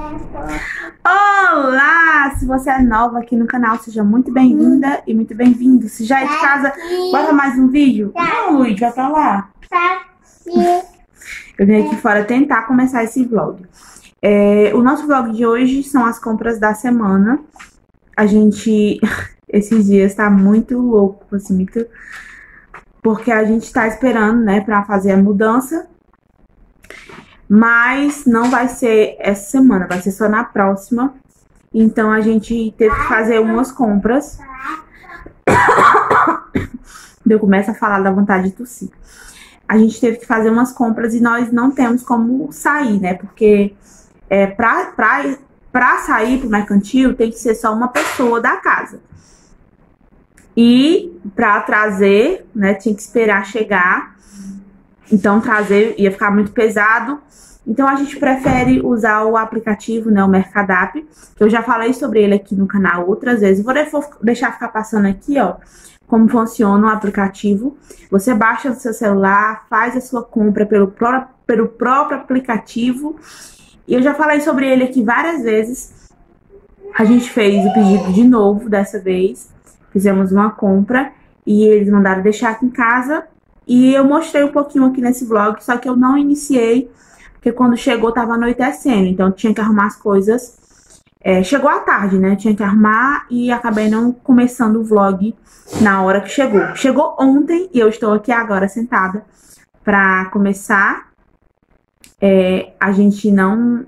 Olá! Se você é nova aqui no canal, seja muito bem-vinda e muito bem-vindo. Se já é de casa, bora mais um vídeo? Não, Luiz, vai pra lá. Eu vim aqui fora tentar começar esse vlog. O nosso vlog de hoje são as compras da semana. A gente, esses dias, tá muito louco, assim, muito... Porque a gente tá esperando, né, pra fazer a mudança. Mas não vai ser essa semana, vai ser só na próxima. Então a gente teve que fazer umas compras. Eu começo a falar da vontade de tossir. A gente teve que fazer umas compras e nós não temos como sair, né? Porque pra sair pro mercantil tem que ser só uma pessoa da casa. E pra trazer, né, tinha que esperar chegar. Então trazer ia ficar muito pesado. Então a gente prefere usar o aplicativo, né, o Mercadap. Eu já falei sobre ele aqui no canal outras vezes. Vou deixar ficar passando aqui, ó, como funciona o aplicativo. Você baixa no seu celular, faz a sua compra pelo próprio aplicativo. E eu já falei sobre ele aqui várias vezes. A gente fez o pedido de novo dessa vez. Fizemos uma compra e eles mandaram deixar aqui em casa. E eu mostrei um pouquinho aqui nesse vlog, só que eu não iniciei, porque quando chegou tava anoitecendo, então tinha que arrumar as coisas. Chegou à tarde, né? Tinha que arrumar e acabei não começando o vlog na hora que chegou. Chegou ontem e eu estou aqui agora sentada pra começar. A gente não,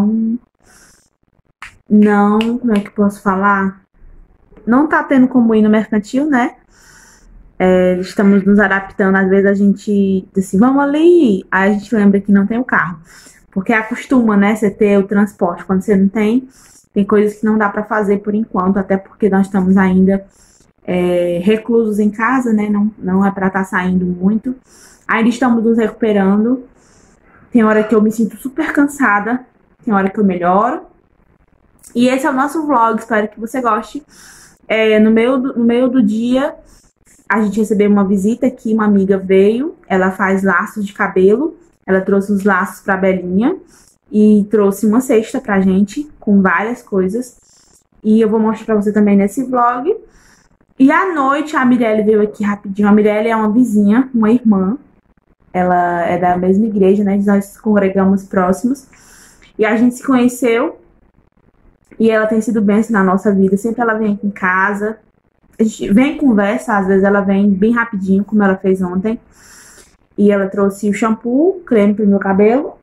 como é que eu posso falar? Não tá tendo como ir no mercantil, né? Estamos nos adaptando, às vezes a gente diz assim, vamos ali, aí a gente lembra que não tem o carro. Porque acostuma, né, você ter o transporte. Quando você não tem, tem coisas que não dá pra fazer por enquanto, até porque nós estamos ainda reclusos em casa, né, não é pra estar saindo muito. Ainda estamos nos recuperando. Tem hora que eu me sinto super cansada, tem hora que eu melhoro. E esse é o nosso vlog, espero que você goste. No meio do dia... A gente recebeu uma visita aqui, uma amiga veio, ela faz laços de cabelo, ela trouxe os laços pra Belinha e trouxe uma cesta pra gente com várias coisas. E eu vou mostrar pra você também nesse vlog. E à noite a Mirelle veio aqui rapidinho. A Mirelle é uma vizinha, uma irmã, ela é da mesma igreja, né? Nós congregamos próximos e a gente se conheceu e ela tem sido bênção na nossa vida. Sempre ela vem aqui em casa. A gente vem conversa, às vezes ela vem bem rapidinho, como ela fez ontem. E ela trouxe o shampoo, creme pro meu cabelo.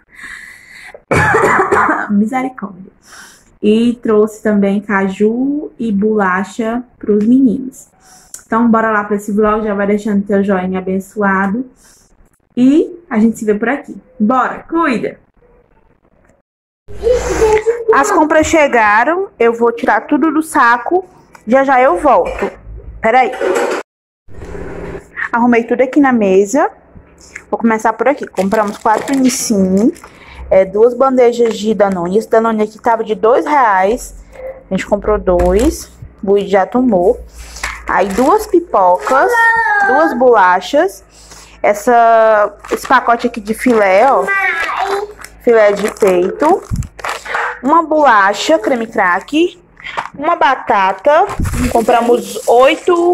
Misericórdia. E trouxe também caju e bolacha pros meninos. Então, bora lá pra esse vlog. Já vai deixando teu joinha abençoado. E a gente se vê por aqui. Bora, cuida! As compras chegaram. Eu vou tirar tudo do saco. Já eu volto. Peraí. Arrumei tudo aqui na mesa. Vou começar por aqui. Compramos 4 Nissin. 2 bandejas de Danone. Esse Danone aqui tava de R$2. A gente comprou 2. O Luiz já tomou. Aí 2 pipocas. 2 bolachas. Esse pacote aqui de filé, ó. Filé de peito. Uma bolacha, creme crack. Uma batata, compramos 8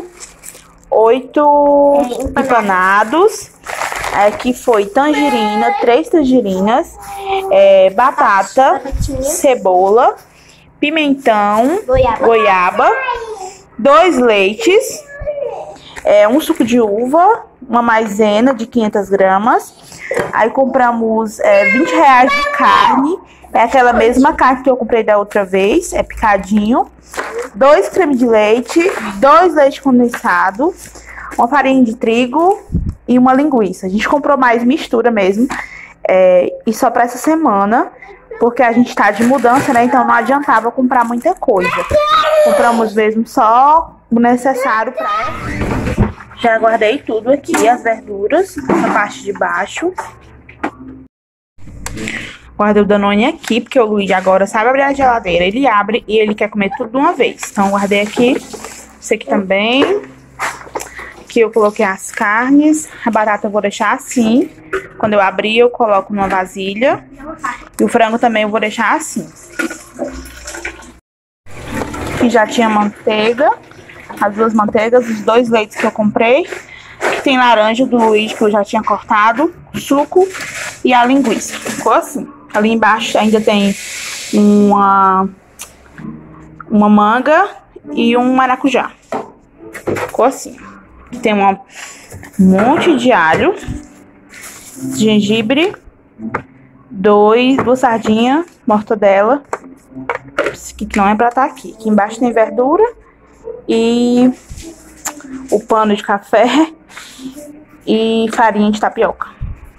empanados. Aqui foi tangerina, 3 tangerinas, batata, cebola, pimentão, goiaba, 2 leites, um suco de uva, uma maisena de 500 gramas. Aí compramos R$20 de carne. É aquela mesma carne que eu comprei da outra vez, é picadinho. 2 creme de leite, 2 leite condensado, uma farinha de trigo e uma linguiça. A gente comprou mais mistura mesmo, e só pra essa semana, porque a gente tá de mudança, né? Então não adiantava comprar muita coisa. Compramos mesmo só o necessário pra... Já guardei tudo aqui, as verduras, na parte de baixo. Guardei o Danone aqui, porque o Luiz agora sabe abrir a geladeira. Ele abre e ele quer comer tudo de uma vez. Então, guardei aqui. Esse aqui também. Aqui eu coloquei as carnes. A batata eu vou deixar assim. Quando eu abrir, eu coloco numa vasilha. E o frango também eu vou deixar assim. Aqui já tinha manteiga. As duas manteigas, os 2 leites que eu comprei. Aqui tem laranja do Luiz que eu já tinha cortado. Suco e a linguiça. Ficou assim. Ali embaixo ainda tem uma manga e um maracujá. Ficou assim. Aqui tem um monte de alho, gengibre, 2 sardinhas, mortadela. Isso aqui que não é pra estar aqui. Aqui embaixo tem verdura e o pano de café e farinha de tapioca.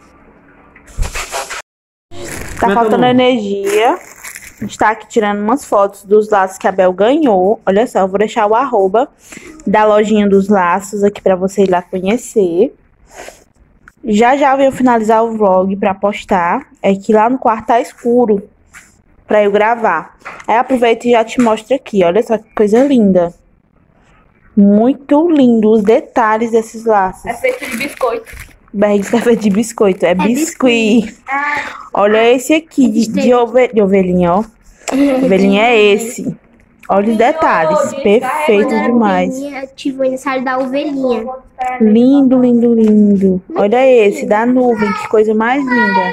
Tá faltando energia. A gente tá aqui tirando umas fotos dos laços que a Bel ganhou. Olha só, eu vou deixar o arroba da lojinha dos laços aqui pra você ir lá conhecer. Já eu venho finalizar o vlog pra postar. É que lá no quarto tá escuro pra eu gravar. Aí aproveito e já te mostro aqui. Olha só que coisa linda. Muito lindo os detalhes desses laços. É feito de biscoito. Bergs é feito de biscoito. É biscuit. Olha esse aqui de ovelhinha, ó. Ovelhinha é esse. Olha os detalhes. Perfeito demais. Eu tive o aniversário da ovelhinha. Lindo, lindo, lindo. Olha esse, da nuvem. Que coisa mais linda.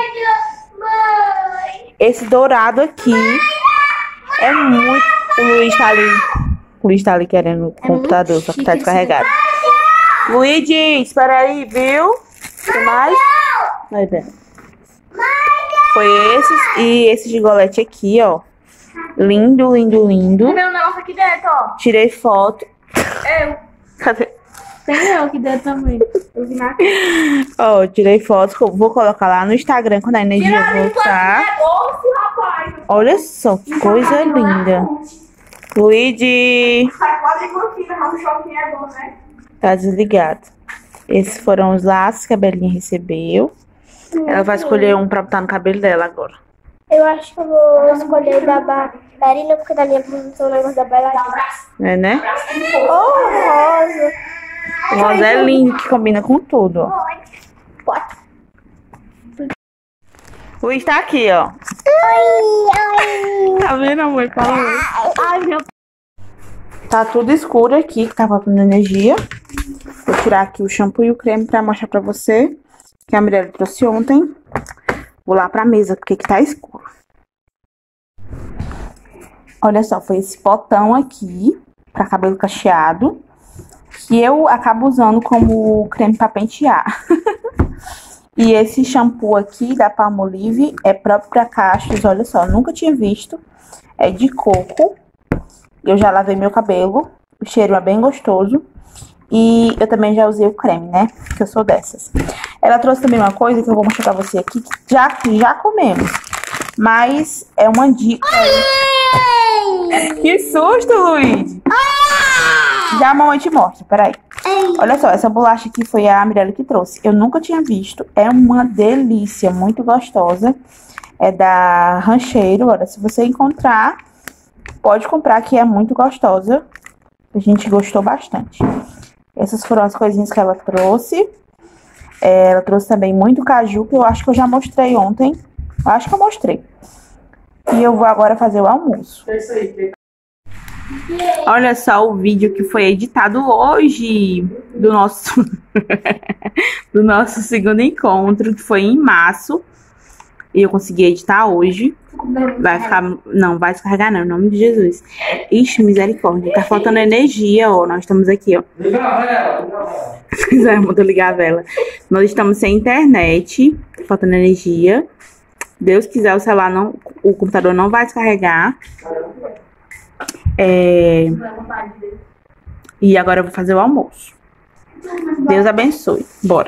Esse dourado aqui é muito... O Luiz tá ali querendo o computador, só que tá descarregado. Luigi, espera aí, viu? O que mais? Vai ver. Foi esses e esse gigolete aqui, ó. Lindo, lindo, lindo. Tem um negócio aqui dentro, ó. Tirei foto. Eu. Cadê? Tem eu aqui dentro também. Eu vi na... Ó, tirei fotos que eu vou colocar lá no Instagram quando a energia voltar. Olha só que coisa linda. Luigi. Tá desligado. Esses foram os laços que a Belinha recebeu. Ela vai escolher um pra botar no cabelo dela agora. Eu acho que eu vou escolher o da bailarina, porque da minha produção o negócio da bailarina. É, né? Rosa. O rosa é lindo, que combina com tudo, ó. Luiz tá aqui, ó. Oi. Tá vendo, amor? Fala oi. Ai, meu... Tá tudo escuro aqui, que tá faltando energia. Vou tirar aqui o shampoo e o creme pra mostrar pra você. Que a Mirella trouxe ontem. Vou lá pra mesa, porque que tá escuro. Olha só, foi esse potão aqui, pra cabelo cacheado. Que eu acabo usando como creme pra pentear. E esse shampoo aqui da Palmolive é próprio pra cachos, olha só, nunca tinha visto. É de coco. Eu já lavei meu cabelo, o cheiro é bem gostoso. E eu também já usei o creme, né? Que eu sou dessas. Ela trouxe também uma coisa que eu vou mostrar pra você aqui, que já comemos. Mas é uma dica aí. Que susto, Luiz! Já a mamãe te mostra, peraí. Olha só, essa bolacha aqui foi a Mirella que trouxe. Eu nunca tinha visto. É uma delícia, muito gostosa. É da Rancheiro. Olha, se você encontrar, pode comprar, que é muito gostosa. A gente gostou bastante. Essas foram as coisinhas que ela trouxe. Ela trouxe também muito caju, que eu acho que eu já mostrei ontem. Eu acho que eu mostrei. E eu vou agora fazer o almoço. É isso aí. Olha só o vídeo que foi editado hoje do nosso do nosso segundo encontro, que foi em março. E eu consegui editar hoje. Vai ficar... Não, vai descarregar não, em nome de Jesus. Ixi, misericórdia. Tá faltando energia, ó. Nós estamos aqui, ó. Liga a vela. Pois é, mandou ligar a vela. Nós estamos sem internet. Tá faltando energia. Deus quiser, o celular não... O computador não vai descarregar. E agora eu vou fazer o almoço. Deus abençoe. Bora.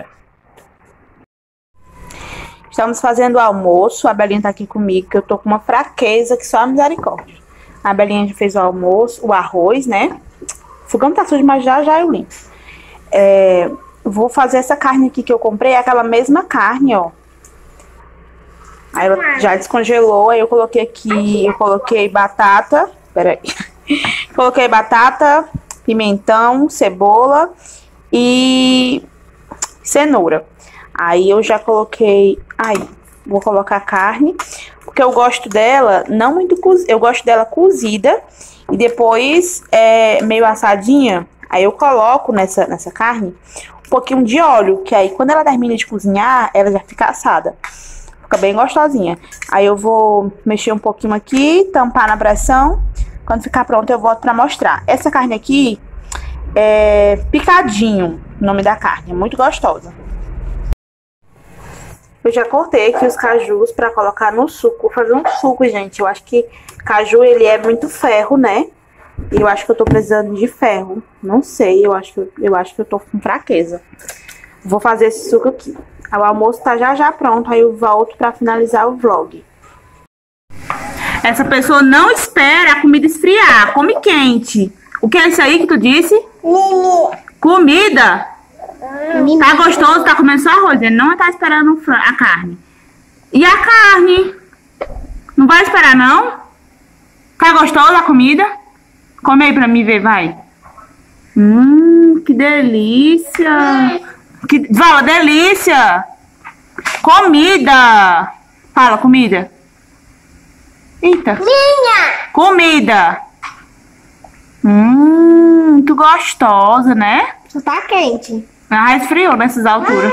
Estamos fazendo o almoço. A Belinha tá aqui comigo, que eu tô com uma fraqueza que só a misericórdia. A Belinha já fez o almoço, o arroz, né? O fogão tá sujo, mas já eu limpo. Vou fazer essa carne aqui que eu comprei, é aquela mesma carne, ó. Aí ela já descongelou, aí eu coloquei aqui, eu coloquei batata, peraí. Coloquei batata, pimentão, cebola e cenoura. Aí eu já coloquei... vou colocar a carne, porque eu gosto dela não muito cozida. Eu gosto dela cozida e depois meio assadinha. Aí eu coloco nessa carne um pouquinho de óleo, que aí quando ela termina de cozinhar, ela já fica assada. Fica bem gostosinha. Aí eu vou mexer um pouquinho aqui, tampar na pressão. Quando ficar pronto eu volto pra mostrar. Essa carne aqui é picadinho, o nome da carne. É muito gostosa. Eu já cortei aqui os cajus pra colocar no suco. Vou fazer um suco, gente. Eu acho que caju, ele é muito ferro, né? E eu acho que eu tô precisando de ferro. Não sei, eu acho que eu tô com fraqueza. Vou fazer esse suco aqui. O almoço tá já pronto, aí eu volto pra finalizar o vlog. Essa pessoa não espera a comida esfriar, come quente. O que é isso aí que tu disse? Comida? Tá gostoso? Tá comendo só arroz? Ele não tá esperando a carne. E a carne? Não vai esperar, não? Tá gostosa a comida? Come aí pra mim ver, vai. Que delícia. Fala, delícia. Comida. Fala, comida. Eita. Minha! Comida. Que gostosa, né? Só tá quente. Esfriou nessas alturas.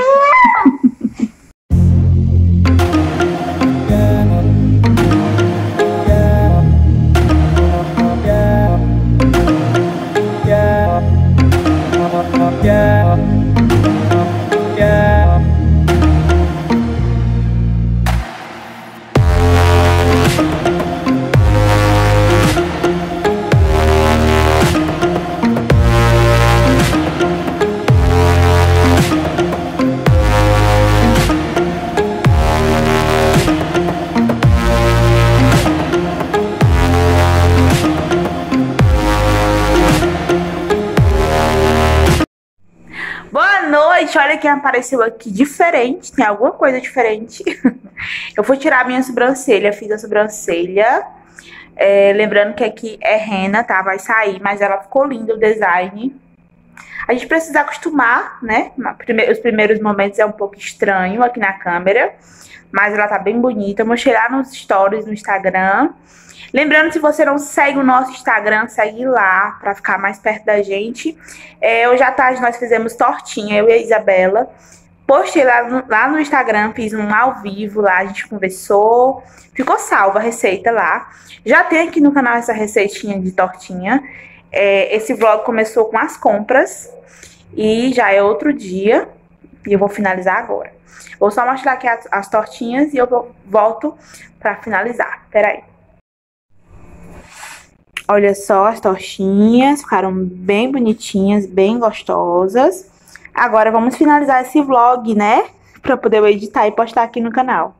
Olha quem apareceu aqui diferente. Tem alguma coisa diferente. Eu vou tirar a minha sobrancelha. Fiz a sobrancelha. Lembrando que aqui é rena, tá? Vai sair, mas ela ficou linda o design. A gente precisa acostumar, né? Os primeiros momentos é um pouco estranho aqui na câmera, mas ela tá bem bonita. Eu mostrei lá nos stories no Instagram. Lembrando, se você não segue o nosso Instagram, segue lá pra ficar mais perto da gente. Hoje à tarde nós fizemos tortinha, eu e a Isabela. Postei lá no Instagram, fiz um ao vivo lá, a gente conversou. Ficou salva a receita lá. Já tem aqui no canal essa receitinha de tortinha. Esse vlog começou com as compras e já é outro dia. E eu vou finalizar agora. Vou só mostrar aqui as tortinhas e eu volto pra finalizar. Pera aí. Olha só as tortinhas, ficaram bem bonitinhas, bem gostosas. Agora vamos finalizar esse vlog, né? Pra poder eu editar e postar aqui no canal.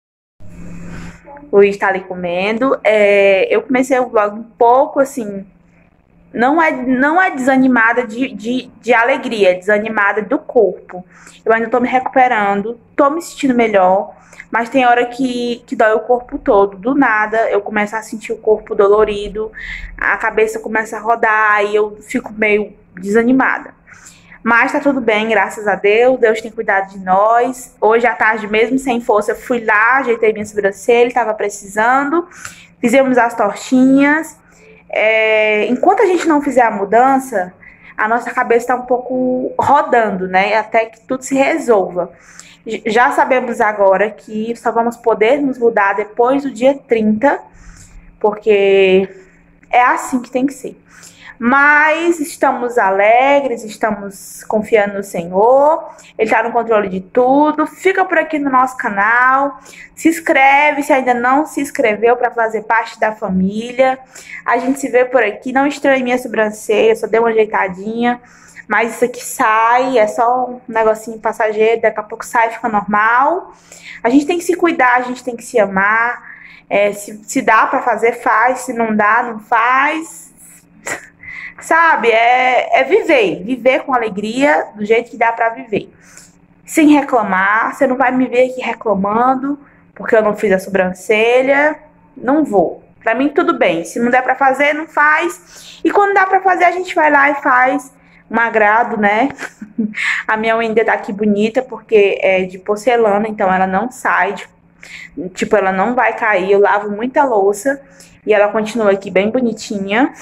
O Luiz tá ali comendo. Eu comecei o vlog um pouco assim... Não é desanimada de alegria, é desanimada do corpo. Eu ainda tô me recuperando, tô me sentindo melhor. Mas tem hora que dói o corpo todo. Do nada, eu começo a sentir o corpo dolorido. A cabeça começa a rodar e eu fico meio desanimada. Mas tá tudo bem, graças a Deus. Deus tem cuidado de nós. Hoje à tarde, mesmo sem força, eu fui lá, ajeitei minha sobrancelha, tava precisando. Fizemos as tortinhas. Enquanto a gente não fizer a mudança, a nossa cabeça tá um pouco rodando, né? Até que tudo se resolva. Já sabemos agora que só vamos poder nos mudar depois do dia 30, porque é assim que tem que ser. Mas estamos alegres, estamos confiando no Senhor, Ele está no controle de tudo. Fica por aqui no nosso canal, se inscreve se ainda não se inscreveu para fazer parte da família. A gente se vê por aqui, não estranhe minha sobrancelha, só dei uma ajeitadinha. Mas isso aqui sai, é só um negocinho passageiro, daqui a pouco sai e fica normal. A gente tem que se cuidar, a gente tem que se amar. Se dá pra fazer, faz. Se não dá, não faz. Sabe? Viver com alegria, do jeito que dá pra viver. Sem reclamar, você não vai me ver aqui reclamando, porque eu não fiz a sobrancelha. Não vou. Pra mim, tudo bem. Se não der pra fazer, não faz. E quando dá pra fazer, a gente vai lá e faz. um agrado, né? A minha unha ainda tá aqui bonita porque é de porcelana, então ela não sai, tipo, ela não vai cair. Eu lavo muita louça e ela continua aqui bem bonitinha.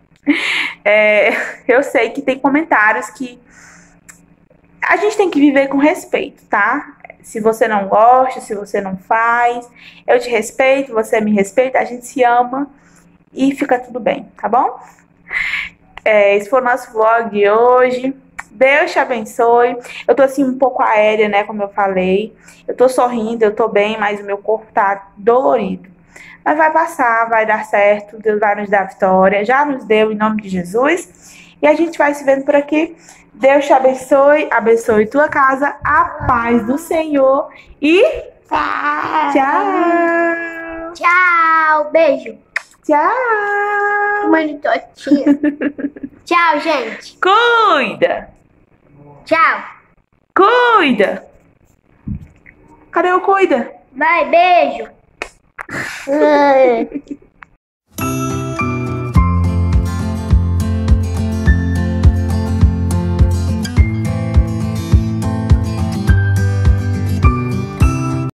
Eu sei que tem comentários que a gente tem que viver com respeito, tá? Se você não gosta, se você não faz, eu te respeito, você me respeita, a gente se ama e fica tudo bem, tá bom? Esse foi o nosso vlog de hoje. Deus te abençoe. Eu tô assim um pouco aérea, né, como eu falei. Eu tô sorrindo, eu tô bem, mas o meu corpo tá dolorido. Mas vai passar, vai dar certo, Deus vai nos dar vitória. Já nos deu em nome de Jesus. E a gente vai se vendo por aqui. Deus te abençoe, abençoe tua casa, a paz do Senhor e tchau! Tchau, beijo. Tchau! Mãe Totinha. Tchau, gente. Cuida! Tchau. Cuida! Cadê o cuida? Vai, beijo.